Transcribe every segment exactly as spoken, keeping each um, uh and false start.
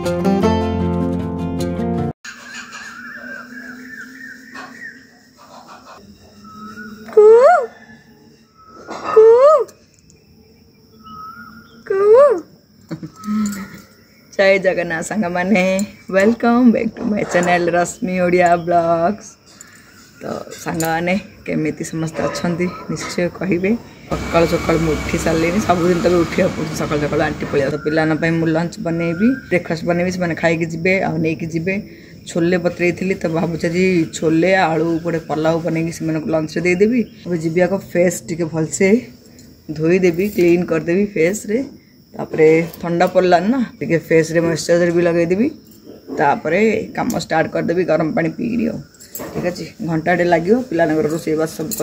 जय जगन्नाथ सांग मैंने welcome back to my channel Rashmi Odia blogs. तो सांग मैंने केमिति समस्त अच्छा निश्चय कहे सकाल सकाल उठी सारे सबुदिन तो उठा पड़े सकाल सकाल आंटी पलिया तो पिलाना मुझे लंच बनैबी ब्रेकफास्ट बनैबी से खाई जी आने जी छोले बतरे थी तो भावुँ जी छोले आलू गोटे पलाव बनई से लंच देदेवी जी आग फेस टी भलसे धोईदेवी क्लीन करदेवी फेस रे तापरे ठंडा पड़ला ना टे फेस रे मॉइस्चराइजर भी लगेदेवी तापरे काम स्टार्ट करदेवी गरम पानी पीकरी ठीक अच्छे घंटाटे लगे पिला रोषेबास सब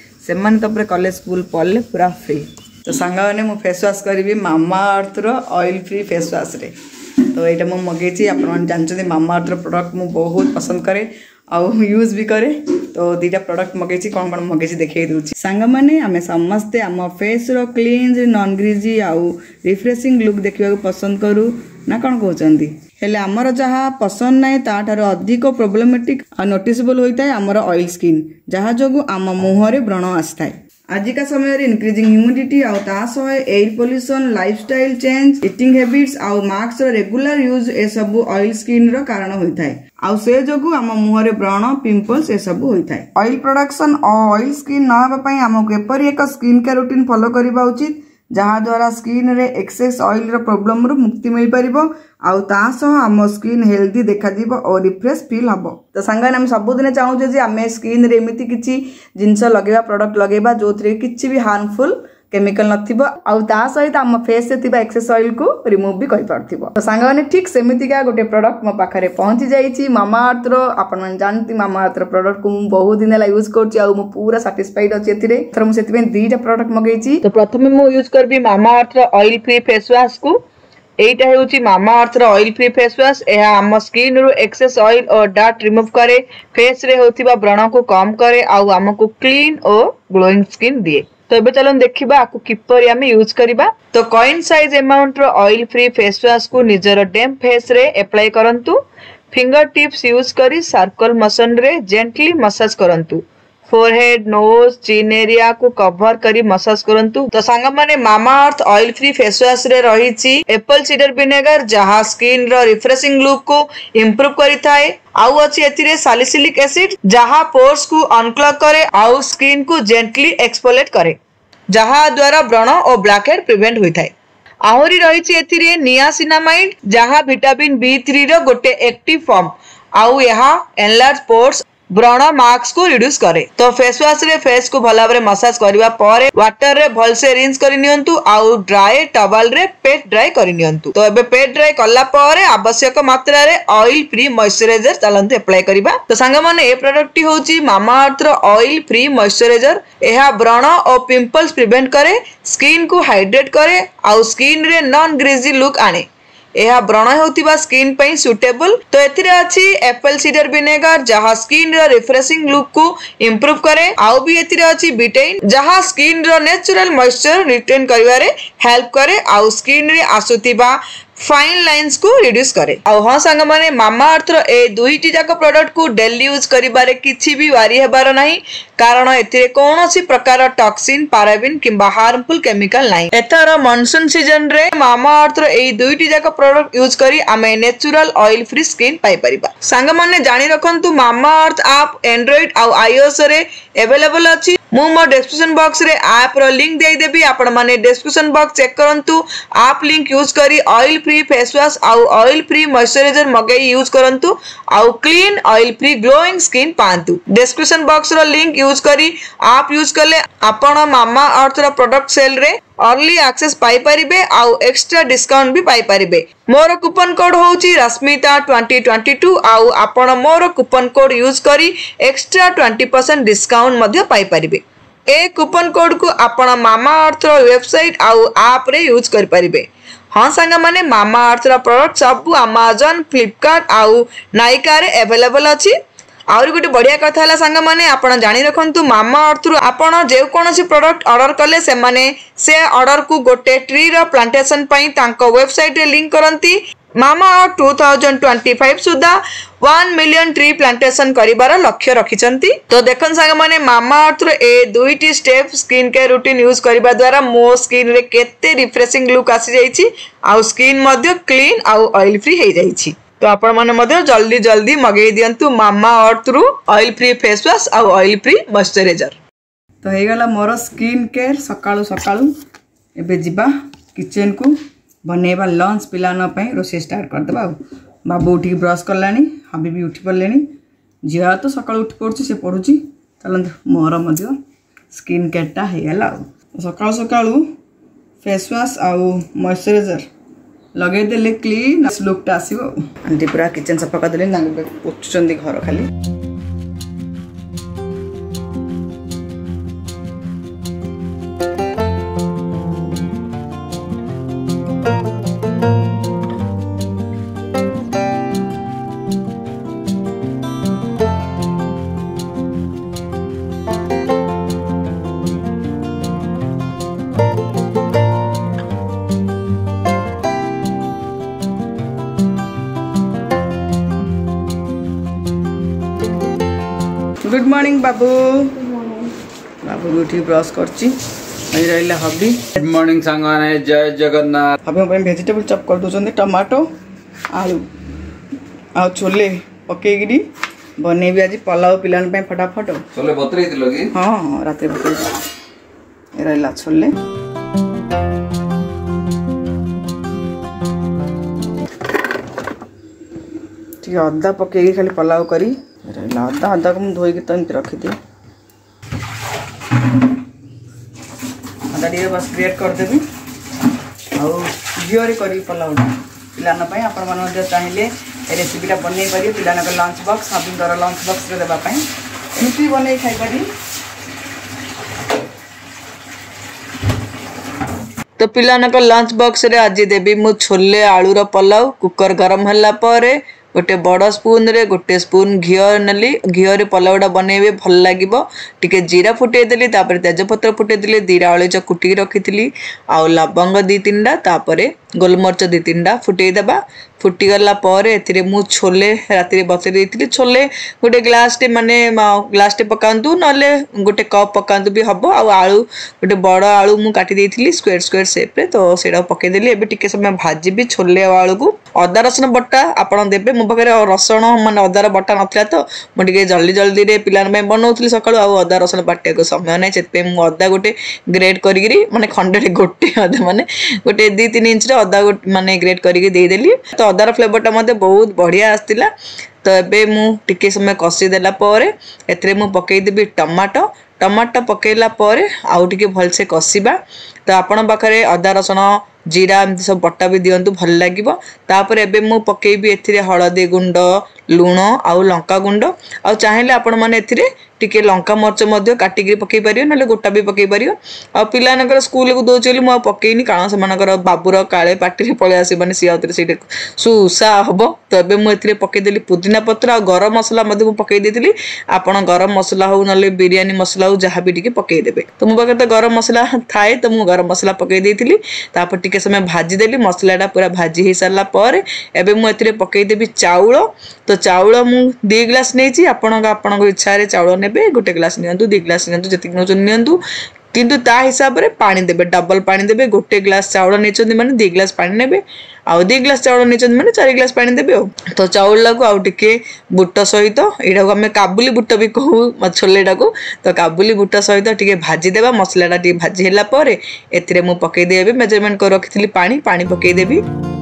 कर कॉलेज स्कूल पढ़ले पूरा फ्री। तो सांग मैंने मु फेस वाश करी Mamaearth oil free face wash रे तो यहाँ मुझे मगेची आप जानते मामा अर्थ प्रोडक्ट मु बहुत पसंद करे आउ यूज भी करे तो दीटा प्रोडक्ट मगेची कौन कौन मगेची देखे दूसरी सांग मैंने आम समस्ते आम फेस रो क्लीन नॉन ग्रीजी आउ रिफ्रेशिंग लुक देखा पसंद करूँ ना कौन कहते हेले आमर जहाँ पसंद ना ताठार अधिक प्रोब्लेमेटिक आ नोटिसेबल होता है आमर ऑयल स्किन जहाँ जो आम मुहरे व्रण आसी है आजिका समय इनक्रीजिंग ह्यूमिडिटी आउ air pollution lifestyle change eating habits आउ मास्क रेगुलर यूज ए सब ऑयल स्किन रो कारण होता है आउ से जोगु आम मुहरे व्रण पिंपल्स ए सब होता है। ऑयल प्रोडक्शन और ऑयल स्किन न आमको एपरी एक स्किन केयर रूटीन फॉलो करबा उचित जहाँ द्वारा स्किन रे एक्सेस ऑयल रो प्रॉब्लम रो मुक्ति मिल पारिबो आउ ता सह आम स्किन हेल्दी देखा दिबो और रिफ्रेश फील हबो। तो सांग हम सबुदिन चाहूँ जे आम स्किन रे एमिति किछि जिनस लगेबा प्रोडक्ट लगेबा जो थ्रे किछि भी हार्मफुल केमिकल नथिबो आउ ता सहित आम फेस से थिबा एक्सेस ऑयल को रिमूव भी करि पारथिबो। तो सांग माने ठीक सेमितिका गोटे प्रोडक्ट मो पाखरे पहुंची जाईछि मामा अर्थ रो आपण मन जानती मामा अर्थ रो प्रोडक्ट को मु बहुत दिन ला यूज करछि आउ मु पूरा सैटिस्फाइड अछि एथिरे तर मु सेति दुईटा प्रोडक्ट मगेछि। तो प्रथमे मु यूज करबी मामा अर्थ रो ऑयल फ्री फेस वाश को एटा हेउछि मामा अर्थ रो ऑयल फ्री फेस वाश एहा आम स्किन रो एक्सेस ऑयल और डार्ट रिमूव करे फेस रे होतिबा व्रण को कम करे आउ हमको क्लीन और ग्लोइंग स्किन दिए। तो ये चलो देखा आपको किपर आम यूज करवा। तो कॉइन साइज अमाउंट रो ऑयल फ्री फेस वाश को निजर डेम फेस रे अप्लाई करंतु फिंगर टिप्स यूज करी सर्कल मोशन रे जेंटली मसाज करंतु फोरहेड नोज चिन एरिया को कवर करी मसाज करंतु। तो सांग माने Mamaearth oil free face wash रे रही एप्पल सीडर विनेगर जहाँ स्किन रो रिफ्रेशिंग लुक को इम्प्रूव करी थाए आउ अच्छी एथिरे सैलिसिलिक एसिड जहाँ पोर्स को अनक्लग करे आउ स्किन को जेंटली एक्सफोलिएट करे जहाँ द्वारा व्रण और ब्लैकहेड प्रिवेंट होता है। आहरी रही एथिरे नियासिनामाइड जहाँ विटामिन बी थ्री रो गोटे एक्टिव फॉर्म आउ यहाँ एनलार्ज पोर्स व्रण मार्क्स को रिड्यूस करे। तो फेस वाश रे फेस को भला भाबरे मसाज करबा परे वाटर रे भल से रिंस करि नियंतु आउ ड्राई टॉवल रे पेट ड्राई करि नियंतु। तो एबे पेट ड्राई कला परे आवश्यक मात्रा रे ऑयल फ्री मॉइस्चराइजर चलंतु अप्लाई करबा। तो सांग माने ए प्रोडक्ट होची मामा अर्थ रो ऑयल फ्री मॉइस्चराइजर एहा व्रण और पिंपल्स प्रिवेंट करे स्किन को हाइड्रेट करे आउ स्किन रे नॉन ग्रीजी लुक आने यह व्रण होतिबा स्किन पई सुटेबल। तो एथिरे अछि एप्पल सीडर विनेगर जहाँ स्किन रो रिफ्रेशिंग लुक को इम्प्रूव करे आउ भी एथिरे अछि बिटेन जहाँ स्किन रो नेचुरल मॉइस्चर रिटेन करिवारे हेल्प करे आउ स्किन रे आसुतिबा फाइन लाइन्स को रिड्यूस करे। आउ हाँ सांग माने मामा अर्थ रो ए दुईटी जाक प्रोडक्ट को डेली यूज करिबारे किछि भी वारी हेबार नाही कारण एथिरे कोनोसी प्रकार टॉक्सिन पाराबिन किंबा हार्मफुल केमिकल नाही। एथर मॉनसून सीजन रे मामा अर्थ रो ए दुईटी जाक प्रोडक्ट यूज करी आमे नेचुरल ऑयल फ्री स्किन पाई परिबा। सांग माने जानि रखंतु मामा अर्थ ऐप एंड्रॉइड आउ आईओएस रे अवेलेबल अछि मु मो डिस्क्रिप्शन बॉक्स रे ऐप रो लिंक दे देबी आपण माने डिस्क्रिप्शन बॉक्स चेक करंतु ऐप लिंक यूज करी ऑयल फ्री फेस वाश आउ ऑयल फ्री मॉइस्चराइजर मगई यूज करंतु आउ clean oil free glowing skin पांतु। डिस्क्रिप्शन बॉक्स रो लिंक यूज करी ऐप यूज करले आपण मामा अर्थ रो प्रोडक्ट सेल रे अर्ली एक्सेस पाई परिबे आउ एक्स्ट्रा डिस्काउंट भी पाई परिबे। मोर कूपन कोड होची रश्मिता ट्वेंटी ट्वेंटी टू आउ आपण मोर कूपन कोड यूज करी एक्स्ट्रा ट्वेंटी परसेंट डिस्काउंट मध्य पाई परिबे। ए कूपन कोड को आपण मामा अर्थ रो वेबसाइट आउ ऐप रे यूज कर परिबे। हाँ सांग माने मामा अर्थ रो प्रोडक्ट सब अमेज़न फ्लिपकार्ट आउ नाइका रे अवेलेबल अछि। आउरी गोटे बढ़िया कथा है सांग माने आपण जानी रखंतु मामा अर्थ रु आपण जे कोनोसी प्रोडक्ट ऑर्डर कले से माने से ऑर्डर को गोटे ट्री रो प्लांटेशन पई तांको वेबसाइट रे लिंक करंती Mamaearth two thousand twenty five सुधा वन मिलियन ट्री प्लांटेशन करिबार लक्ष्य रखिछंती। तो देखन संग माने मामा अर्थ रो ए दुईटी step skin care routine use करिबा द्वारा मो स्किन रे केते रिफ्रेशिंग लुक आसी जाईची आ स्किन मध्ये क्लीन आ ऑयल फ्री हे जाईची। तो आपण माने मध्ये जल्दी जल्दी मगेई दियंतु मामा अर्थ रू ऑयल फ्री फेस वॉश आ ऑयल फ्री मॉइस्चराइजर। तो हे गला मोर स्किन केयर सकाळु सकाळु एबे जिबा किचन को बनेबा लंच पिलाना पई रोसे स्टार्ट कर देबा। बाबू उठी ब्रश करलानी हबी भी उठी पड़लेनी झिया तो सकाळ उठी पड़छि से पढुछि चलंत मोर मध्ये स्किन केयर टा हे गला। सकाळ सकाळ फेस वॉश आ मॉइस्चराइजर लगे देले क्लीन लुक टा आसीबो। आंटी पूरा किचन सफा कर देले नांग पोछुचंदी घर खाली। गुड मॉर्निंग बाबू। बाबू उठी ब्रश करची अई रहला हबी। गुड मॉर्निंग सांगाने जय जगन्नाथ। हबी पे वेजिटेबल चॉप कर दोछन टमाटो आलू आ छोले पकेगिरी बनेबी आज पलाव पिलान पे फटाफट। छोले बतरे दिलो की? हां रात बतरे ए रहला छोले। ठीक अद्दा पकेगी खाली पलाव करी अद्धा अद्धा को धोई के तो रखी थी अद्धा टे बस ग्रेट करदेवी झीरे कर पलाव पिलाना आपण मैंने चाहिए रेसिपीटा बनई पारे पिलाना लंच बॉक्स हबीर लंच बॉक्स देवाई एमती बनई खाई पारी। तो पिलाना लंच बॉक्स रे आज देवी मु छोले आलूर पलाव कुकर गरम होला परे गोटे बड़ स्पून रे गोटे स्पून घी नेली घी पलावटा बनइबे भल लगे टिके जीरा फुटे देली तापर तेजपत्र फुटे देली दीरा अलैच कुटी रखी आउ लवंग दी तीन टा गोलमरच दी तीन टा फुटे देबा। फुटी गला परे एथिरे मु छोले राति बतई देइथिली छोले गोटे ग्लास टे माने ग्लास टे पकांतु नले गोटे कप पकांतु भी हबो आउ आलू गोटे बड़ आलू मु काटी देइथिली स्क्वायर स्क्वायर शेप रे। तो सेडा पके देली एबे टिके समय भाजीबी छोले आलू को अदा रसुण बटा आपण देबे मो पाखरे रसुण माने अदार बटा नथला तो मु टिके जल्दी जल्दी रे पिलान में बनौथली सकाळु आउ अदा रसुण बाटे को समय नै सेते मु अदा गोटे ग्रेट करिगिरी माने खंडे गोटे अदा माने गोटे दो तीन इंच रे अदा माने ग्रेट करिगे दे देली। तो अदार फ्लेवरटा मते बहुत बढ़िया आस्तिला। तो एबे मु टिके समय कसी देला परे एथरे मु पकई देबी टमाटो टमाटो पकेला परे आउ टिके भल से कसीबा। तो आपण पाखरे अदा रसुण जीरा एमती सब बटा भी दिंतु भल लगे। तापर एबे मु पकेबी एथिरे हळदी गुंड लुण आउ लंका गुंड आउ चाहिए आपण माने एथिरे टिके लंका मरच मध्य काटिकी पकई पारियो नले गोटा भी पकई पारियो। आ पिलानकर स्कूल को दोचली मु पकईनी कारण सेमानकर बाबूर काले पार्टी रे पळे आसीबानी सी आउतरे सेटे सुसा हबो। तो एबे मु एथिरे पकई देली पुदीना पत्र आ गरम मसला मध्य मु पकई देतिली। आपण गरम मसला हो नले बिरयानी मसला हो जहा भी टिके पकई देबे। तो मु पाखे तो गरम मसला थाए तो मु गरम मसला पकई देतिली। तापर टिके समय भाजी देली मसलाटा पूरा भाजी हे सारला परे एबे मु एथिरे पकई देबी चाउल। तो चाउल मु दो ग्लास नेची आपण आपण इच्छा रे चाउल नेबे गोटे ग्लास नियंतु दो ग्लास नियंतु जति नचो नियंतु किंतु ता हिसाब रे पानी देबे डबल पानी देबे। गोटे ग्लास चाउल नेचंदी माने दो ग्लास पानी नेबे आउ दो ग्लास चाउल नेचंदी माने चार ग्लास पानी देबे। तो चाउल को आउ टिके बुट सहित एडा को हमें काबुली बुट भी कहू छोलेटा को। तो काबुली बुट सहित टिके भाजी देबा मसलाटा टिके भाजी होला परे एथिरे मु पकई देबे मेजरमेंट कर रखितली पानी पानी पकई देबी।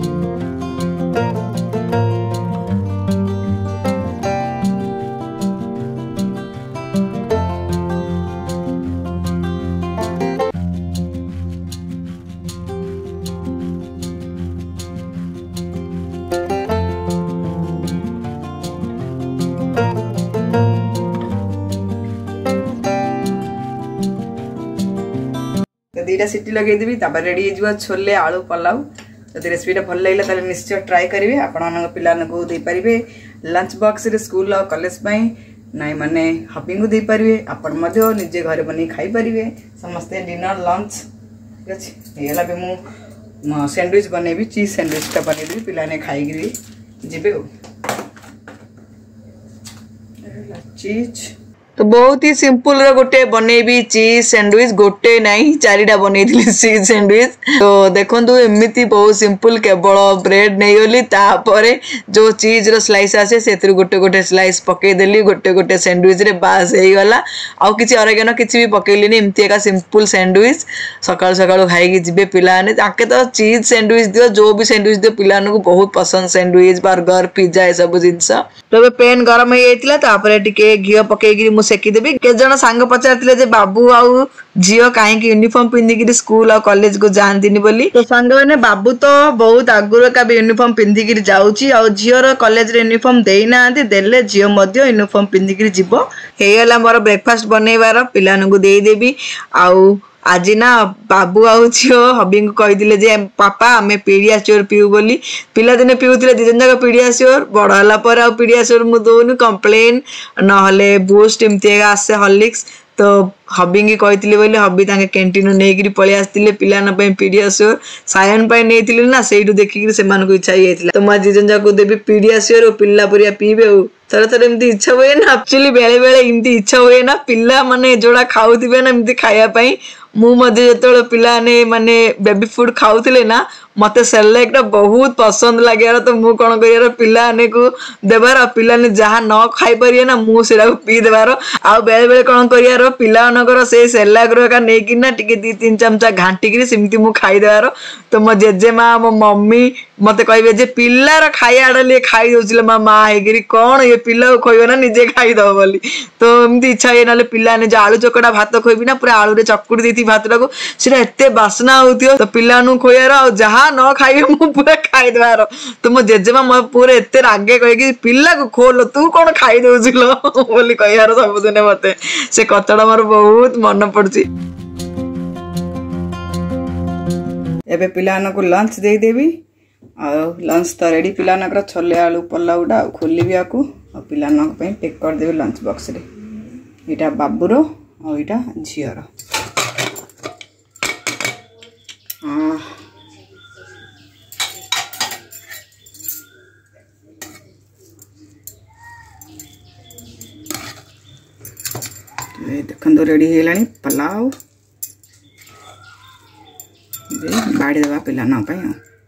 दीटा सीटी लगे देवी तापर रेडी हो छोले आलू पलाव। जब रेसिपीटा भल लगे ताले निश्चय ट्राई करेंगे आपण पिला को दे पारे लंच बॉक्स रे स्कूल और कॉलेज नाई माने हबी को दे पारे आपण मध्य निजे घरे बनी खाई पारे समस्ते डिनर लंच ठीक अच्छे ये भी मु सैंडविच बनैबी चीज सैंडविचटा बनैदेवी पिलाने खाइकी जीवे चीज तो बहुत ही सिंपल रो गोटे बनैबी चीज सैंडविच गोटे नहीं चारिटा बनई चीज सैंडविच तो देखंतु एमिति बहुत सिंपल केवल ब्रेड नहीं गली तापरे जो चीज रो स्लाइस आसे सेतिर गोटे गोटे स्लाइस पकई देली गोटे गोटे सैंडविच रे बास हे गला आउ किछि ऑरेगेनो किछि भी पकईलिनी एमिति एका सिंपल सैंडविच सकाळ सकाळ खाई कि जिबे पिलाने ताके तो चीज सैंडविच दियो जो भी सैंडविच दियो पिलान को बहुत पसंद सैंडविच बर्गर पिज्जा ए सब जिंस तो पेन गरम हे जाइतिला तापरे टिके घियो पकई कि सेकी देबी के जण सांग पचारथिले जे बाबू आउ झियो काहे कि यूनिफॉर्म पिंदी कि स्कूल और कॉलेज को जानदिनी बोली तो सांग माने बाबू तो बहुत आगुर का भी यूनिफॉर्म पिंदी कि जाउची और झियो रो कॉलेज रे यूनिफॉर्म देई नांती देले झियो मध्य यूनिफॉर्म पिंदी कि जिवो हेयला मोर ब्रेकफास्ट बनैबार पिलान को देई देबी आउ आज ना बाबू आउ झियो हबी को कही जे पापा आमे पीडियाश्योर पीऊ बोली पिला दिने पीउथिले दिजन जाक पीडियाश्योर बड़ हला पर आ पीडियाश्योर मु दोनु कंप्लेन नहले बूस्ट इमती आसे हॉर्लिक्स तो हबी की कही बोली हबी ताके कैंटीन नहीं पलि आसते पिलान पीडियाश्योर सायन नहीं ना से देखिक से इच्छा ही तो मैं दिजन जाक देवी पीडियाश्योर और पिला परिया पीबे और थोड़ा थोड़ा एमती इच्छा हुए ना एक्चुअली बेले बेले एमती इच्छा हुए ना पिला माने जोड़ा खाऊथिबे ना एमती खाया पई मु मध्ये जतोळ पिला ने माने बेबी फूड खाऊथिले ना मते सेरेलैक बहुत पसंद लगे तो मु कौन कर पिला ने को देवार पिला ने जहाँ न खाई पारे ना मु से पी देवार आ बेले बेले कौन कर पिला मनकर से सेरेलैक रो नहीं कि ना टिके दी तीन चमचा घांटिकी सेमती मु खाई देवार तो मो जेजेमा मो मम्मी मते कहबे जे पिलार खाया आडले खाई दउछले मा मा हेगिरी कौन ये पिला को खोइबो ना निजे खाई दो बोली तो एमती इच्छा हे नाले पिला ने जे आलू चकड़ा भात खोइबी ना पूरा आलू रे चकुड़ी देती भातटा को सेटा एते बासना होतियो तो पिला नु खोयार आ जहाँ न खाइबे मु पूरा खाई देवार तो मो जेजेमा म पूरा एते रागे कहे कि पिला को खोल तू कौन खाई दउछलो बोली कहयार सब दिने मते से कथड़ा मोर बहुत मन पड़ची एबे पिलान को लंच दे देबी आ लंच तो रेडी पिलानकर छोले आलू पलाउटा खोलबी आकु आ पिलान पैक कर देबी लंच बॉक्स रे इटा बाबूर और इटा झियर हां देखन तो रेडी हेलानी पलाव बाड़ी देवा पिलान पे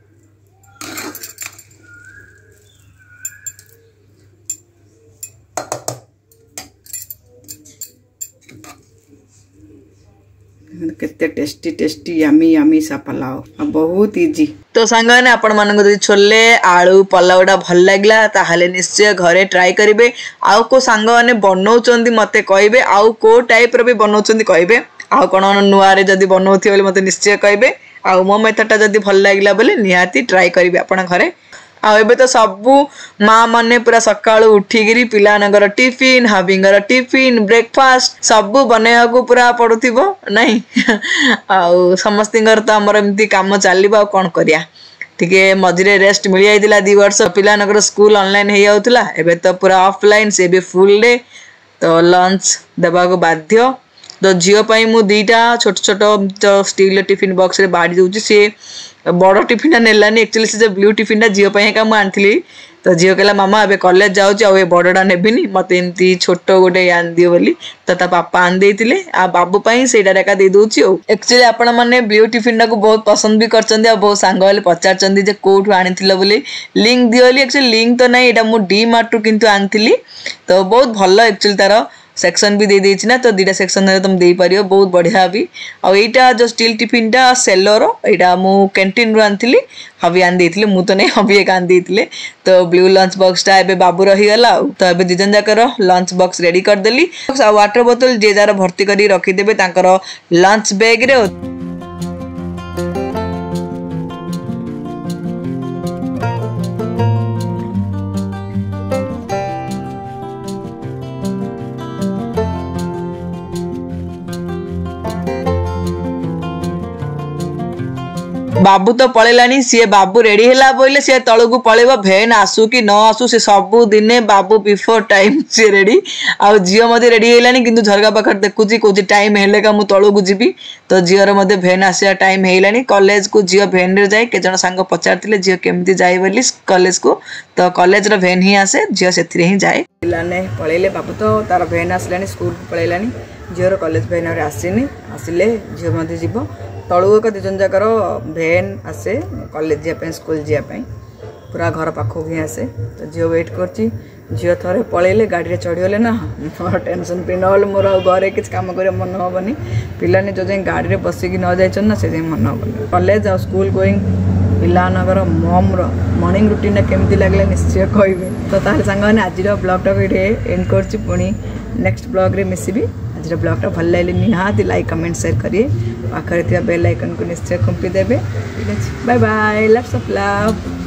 केते टेस्टी टेस्टी यमी यमी सा पलाव बहुत इजी तो सांग ने आपण मानक जदि छोले आलू पलावटा भल लागला ताहाले निश्चय घरे ट्राई करिवे आउ को सांग ने बनौचंदी मते कहबे आउ को टाइप रो भी बनौचंदी कहबे आउ कोन नुआ रे जदि बनौथि बोले मते निश्चय कहबे आउ मो मेथडटा जदि भल लागला बोले निहाती ट्राई करिवे आपण घरे आ एबे तो सबू माँ माने पूरा सकाळु उठिगिरी पिलानगर टिफिन हबिंगर टिफिन ब्रेकफास्ट सबू बनेया को पूरा पड़ुथिबो नहीं आउ समस्तिंगर तो हमर एमती काम चलिबा आ कोन करिया टिके मझिरे रेस्ट मिल जाइतिला दी वर्ष पिलानगर स्कूल ऑनलाइन हे जाउतला एबे तो पूरा ऑफलाइन से भी फुल डे तो लंच देबा को बाध्य तो झियो पाई मु दीटा छोट छोट स्टील टिफिन बॉक्स रे बाड़ी दउची से बड़ टिफिन नेलानी एक्चुअली से ब्लू टिफिन झियो पाई का मु आनथिली तो झियो कहला मामा एबे कॉलेज जाउची आ ए बड़डा नेबिनी मते एमती छोट गोटे आन दियो बोली तो ता पापा आन देइतिले आ बाबू पाई सेडा रेका दे दोची ओ एक्चुअली आपण माने ब्लू टिफिन को बहुत पसंद भी करचंदी आ बहुत सांग वाले पचारचंदी जे कोठु आनिथिला बोली लिंक दियोली एक्चुअली लिंक तो नहीं एटा मु डी मार्ट किंतु आनथिली तो बहुत भलो एक्चुअली तार सेक्शन भी दे देछि ना तो दीटा सेक्शन रे तुम दे पारियो बहुत बढ़िया भी और एटा जो स्टील टिफिन टा सेलर एटा मु कैंटीन रो आनथिली हबी आन देथिले मु तो नहीं हबी एक आन देथिले तो ब्लू लंच बॉक्स टा एबे बाबू रही गला तो एबे दिजन जाकर लंच बॉक्स रेडी कर देली आ वाटर बोतल जे जार भर्ती करी रखी देबे तांकर लंच बैग रे बाबू तो पळेलानी सी बाबू रेडी हैला बोले सी तळु को पळेबो भेन आसु कि न आसु से सब दिने बाबू बिफोर टाइम सी रेडी आ जियो मध्ये रेडी हैलानी किंतु झरगा पाखर देखुची कोची टाइम हेले का मु तळु को जीबी तो जियो रे मध्ये भेन आसिया टाइम हैलानी कॉलेज को जियो भेन रे जाय के जण सांग पचारतिले जियो केमती जाय बोली कॉलेज को तो कॉलेज रो भेन ही आसे जियो सेथिरे ही जाय पिलाने पळेले बाबू तो तार भेन आसलानी स्कूल पळेलानी जियो रो कॉलेज भेन रे आसीनी आसिले जियो मध्ये जीवो तलु एक दिजन जाकर भेन आसे कॉलेज जापे स्कूल जापे पूरा घर पाखक ही आसे तो झील वेट कर झील थे पलैले गाड़ी चढ़ीगले ना मोर टेंशन फ्री ना मोर घरे किसी कम कर मन हेनी पाने जो जाए गाड़ी में बसिक न जाइए ना से मन हेनी कॉलेज आ स्कूल गोइंग पिलानगर मम मॉर्निंग रूटीन केमती लगे निश्चय कहबे तो ताले सांग मैंने आज ब्लॉग टाक ये एंड कर पुणी नेक्स्ट ब्लॉग रे मिसबी आज ब्लॉग भल लगे निहाती लाइक कमेंट शेयर करिए पाखे बेल आइकन को निश्चय खुंपी देवे ठीक है bye bye loves of love.